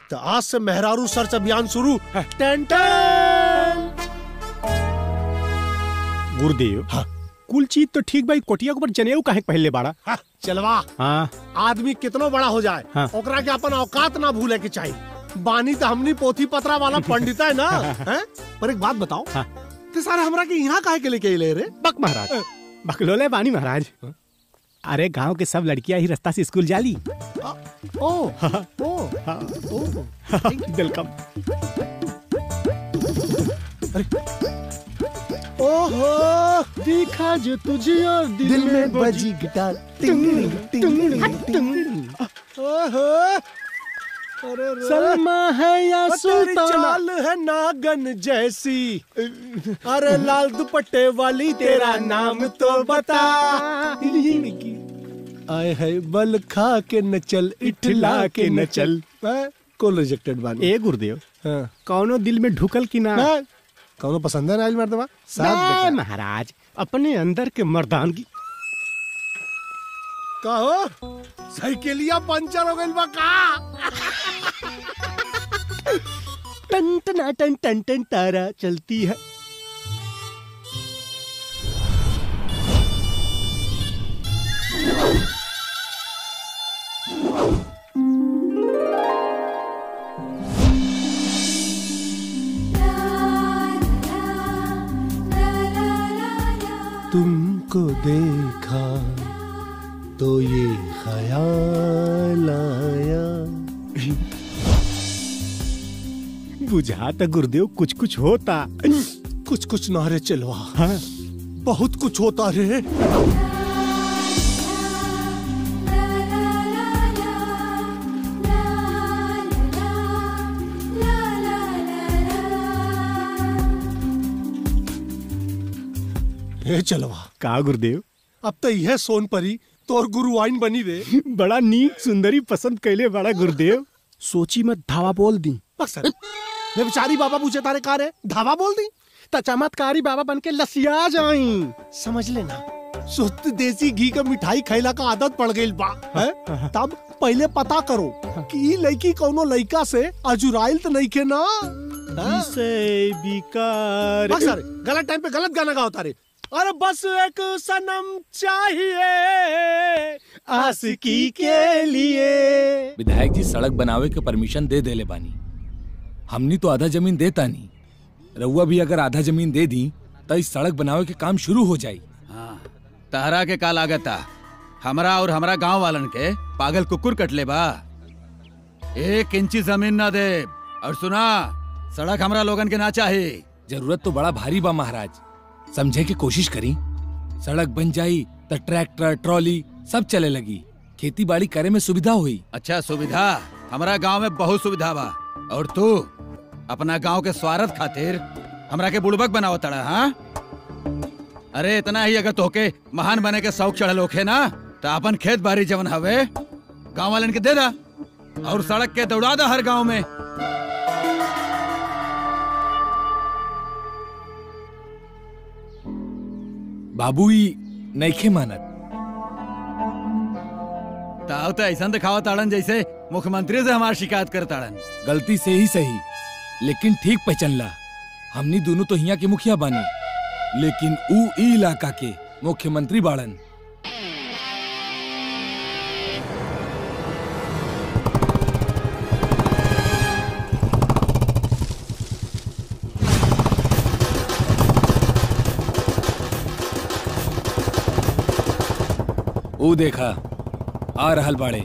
तो आज से मेहरारू सर्च अभियान शुरू। टेन टेन। गुरुदेव, हाँ कुल चीज तो ठीक भाई, कोटिया के ऊपर जनेऊ काहे पहले बाड़ा? हाँ, चलवा। हाँ आदमी कितनो बड़ा हो जाए, हाँ। ओकरा के अपन औकात ना भूले के चाहिए। बानी तो हमनी पोथी पत्रा वाला पंडित है ना। हैं? पर एक बात बताओ, हाँ। ते सारे हमरा के यहाँ काहे के लेके ले रे? बक महाराज, बकलोले बानी महाराज। अरे गांव के सब लड़कियां ही रास्ता से स्कूल जाली। ओ, ओ, ओ, वेलकम। ओहो, देखा जो तुझे और दिल में बजी गिटार। ओहो, सलमा है या सुल्ताना, चाल है नागन जैसी। अरे लाल दुपट्टे वाली तेरा नाम तो बता। आए है बल खा के न चल, इठला के न चल। को रिजेक्टेड बानी। ए गुरुदेव, हाँ। कौनो दिल में ढुकल की ना? कौनो पसंद है ना मर्दवा? नहीं महाराज, अपने अंदर के मर्दानगी। कहो साइकिलिया पंचर हो गइल बा का? टन टन टन टन टन तारा चलती है। तुमको देखा तो ये ख्याल आया। बुझा तो गुरुदेव कुछ कुछ होता। कुछ कुछ ना रे चलवा, हाँ? बहुत कुछ होता रे। चलवा का गुरुदेव, अब तो यह सोन परी तोर गुरुआइन बनी रे। बड़ा नीक सुंदरी पसंद कैले बड़ा गुरुदेव। सोची मत धावा बोल दी। अक्सर बेचारी बाबा पूछे तारे का रे, धावा बोल दी तो चमत्कारी बाबा बन के लसिया जाई। समझ लेना, शुद्ध देसी घी का मिठाई खैला का आदत पड़ गई बा। तब पहले पता करो कि लड़की कौनो लड़का से अजुराइल तो नहीं के ना। अक्सर गलत टाइम पे गलत गाना गाओ तारे। अरे बस एक सनम चाहिए आशिकी के लिए। विधायक जी सड़क बनावे के परमिशन दे देले बानी, हमनी तो आधा जमीन देता नहीं। रउआ भी अगर आधा जमीन दे दी तो इस सड़क बनावे के काम शुरू हो जाये। हाँ, तहरा के का लागता, हमरा और हमरा गांव वालन के पागल कुकुर कटले बा। 1 इंची जमीन ना दे। और सुना, सड़क हमरा लोगन के ना चाहे। जरूरत तो बड़ा भारी बा महाराज, समझे की कोशिश करी। सड़क बन जाई तो ट्रैक्टर ट्रॉली सब चले लगी, खेती बाड़ी करे में सुविधा हुई। अच्छा सुविधा, हमारा गांव में बहुत सुविधा बा। और तू अपना गांव के स्वार्थ खातिर हमरा के बुड़बक बनाओ तड़ा। हाँ, अरे इतना ही अगर तोके महान बने के शौक चढ़ल होखे ना, तो अपन खेत बाड़ी जवन हवे गांव वालन के दे दा और सड़क के दौड़ा दा हर गांव में। बाबू ही नईखे मानत। ताव तो ऐसा दिखावा ताड़न जैसे मुख्यमंत्री से हमारी शिकायत कर ताड़न। गलती से ही सही, लेकिन ठीक पहचानला। हमनी दोनों तो हिया के मुखिया बानी, लेकिन ऊ ई इलाका के मुख्यमंत्री बाड़न। ऊ देखा आ रहल बाड़े।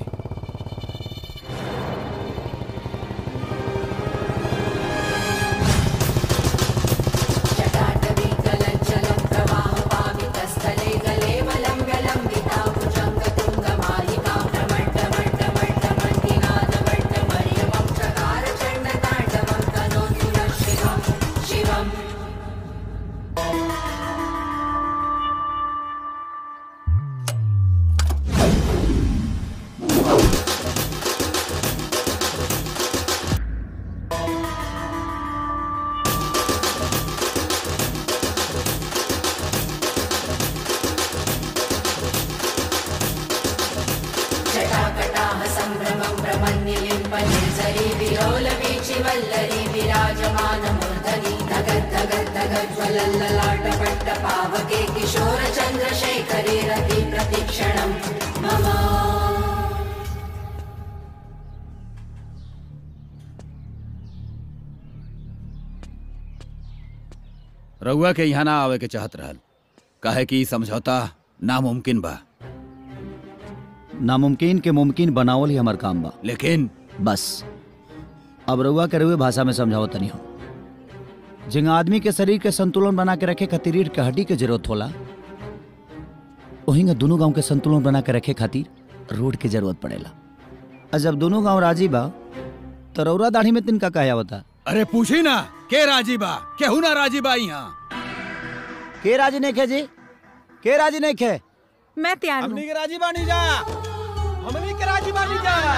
विलोलवीचि वल्लरी विराजमान मूर्धनि धगद् धगद् धगद् ज्वलल्ललाटपट्ट पावके किशोर चन्द्रशेखरे रति प्रतिक्षणं मम। रउआ के यहाँ ना आवे के चाहत रहल, काहे कि समझौता नामुमकिन बा। नामुमकिन के मुमकिन बनावल ही हमार काम बा। लेकिन बस अब रउआ के रउए भाषा में समझाओ तनी हो। जिंगा आदमी के शरीर के संतुलन बना के रखे खातिर रीढ़ के हड्डी के जरूरत होला, वहीं दोनों गांव के संतुलन बना के रखे खातिर रोड के जरूरत पड़ेला। और जब दोनों गांव राजी बा तो रउरा दाढ़ी में तिनका कहा होता। अरे पूछी ना के राजी बा, केहू ना राजी बा यहाँ। के राजी नहीं खे जी, के राजी नहीं खे? मैं तैयार हूँ। हमनी के राजी बानी जा, हमनी के राजी बानी जा।